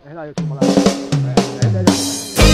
现在又怎么了？哎，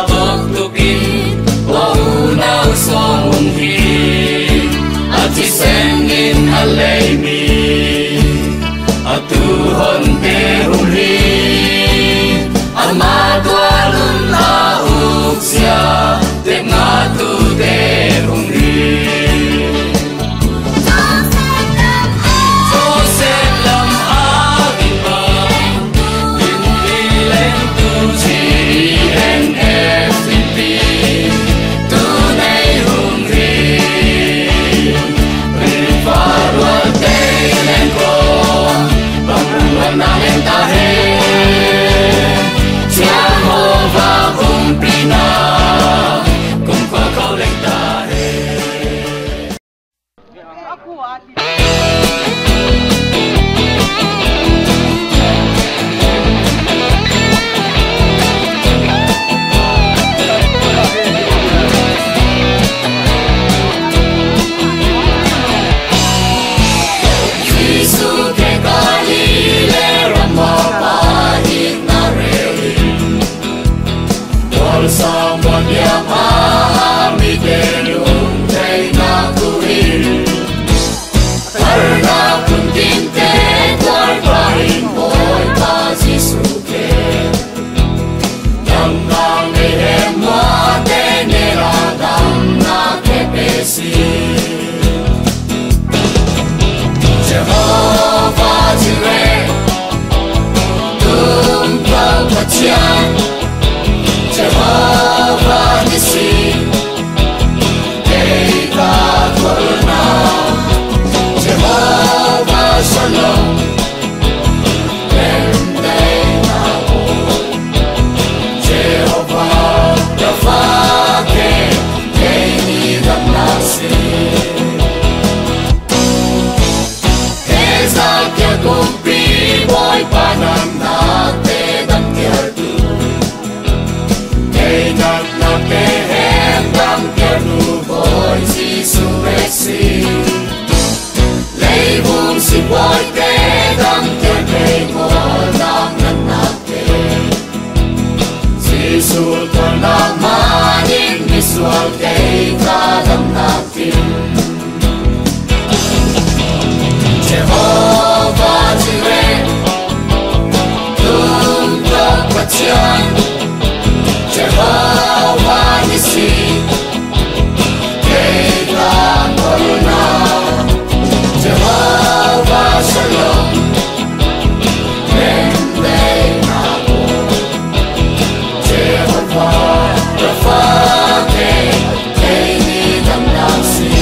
She said in alemi atuhon te humri amadwalun na uksya te ngatu te humri Joseph lam agiba in ilen tu GNFP tunay humri Rivalwal teilen ko Pangulan namin tahe Jehovah kumplina Kung pagkauling tahe Someone yang pahami denung day na kuhin Karena kunting tekwar pahin mo'y pasisuke Yang nangihem mo teneradam na kepesi Jehovah Jireh Tumpau kecian Jehovah Nissi, Dekat Warna, Jehovah Shalom, Bendei Nabon, Jehovah Rafake, Keini Damnasi. Ezak ya kumpi boy pananate dan kertu. Nak nak kehem dam kernu boy si suresi Leibung si boy ke dam kerkei mo nak nak ke Si sultan nak maning visual ke kadam nakin Jehovah Jireh Tumpah kecian Jehovah Nissi, Dekat Warna, Jehovah Shalom, Bendei Nabon, Jehovah Rafake, Keini Damnasi.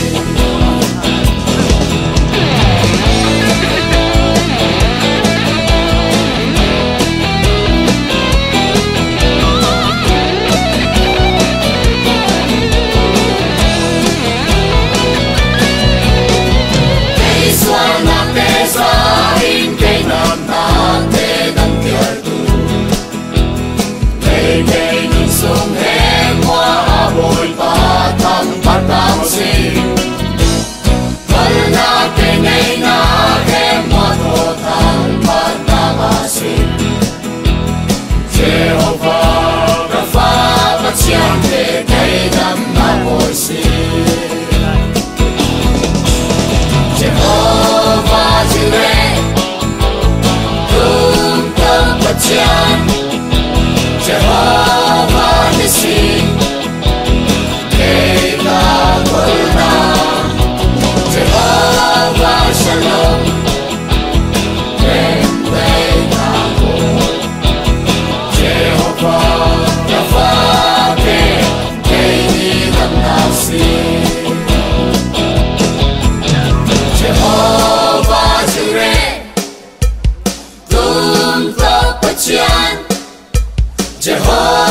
Jehovah Jireh, Tumpah kecian, Jehovah Nissi, Dekat Warna, Jehovah Shalom, Bendei Nabon, Jehovah Rafake, Keini Damnasi. Jehovah Jireh, Tumpah kecian, Jehovah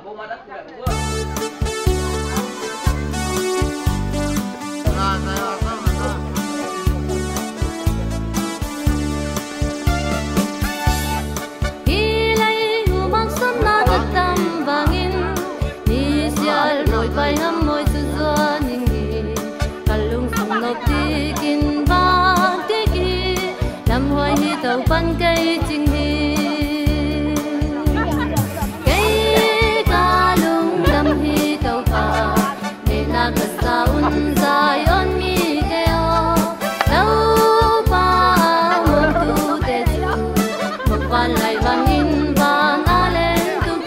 Bay ngắm môi sự doa nhìn đi, kalung sum nộp đi kinh vang đi kỳ, làm hoài hi tàu pan cây chinh hi, cây kalung làm hi tàu pa, để na cất saun dài on mi keo, đâu pa mong tu te chu, một van lại vang in van ale.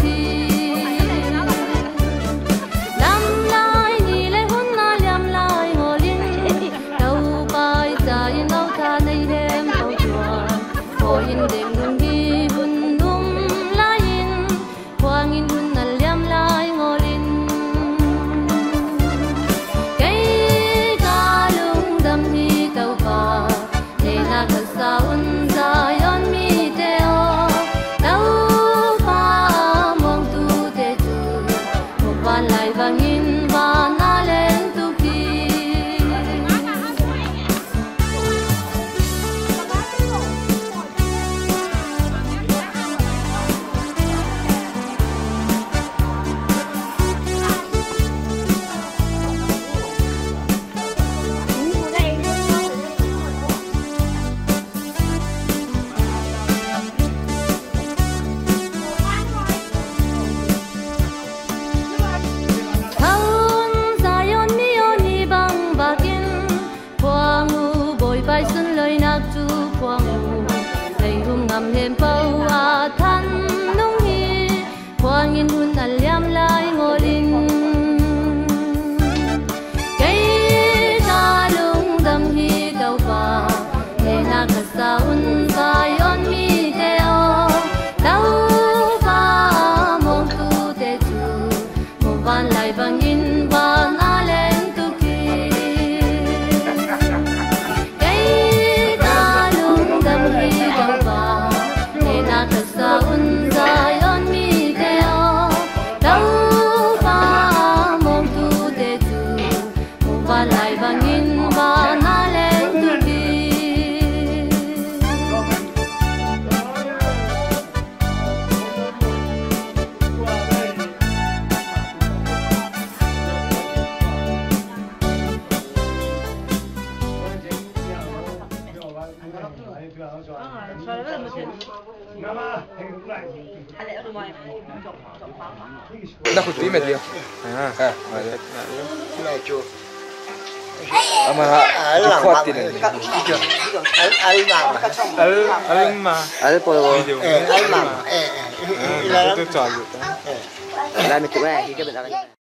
Đêm hương hi hun num lai in, quang in hun nal liam lai ngô linh. Cây ca lung đam hi tàu pa, để na cất saun dài on mi teo, đâu pa mong tu te chu, một van lại vang in van a lên tu ki. Bài xuân lời nạc chu quang đầy hùng ngầm thêm bao à than nông hi quang in hun al liam lai ngô linh cây ta lung đam hi tàu pa để na cất saun dài on mi teo đâu pa mong tu te chu một van lại vang in van a lên tu ki. Cất saun dài on mi teo, đâu pa mong tu te chu, một van lại vang in van a lên tu ki. Da col perimetro. Ama forte ne. Al polvo. Al mamma. Dai metto qui che bella.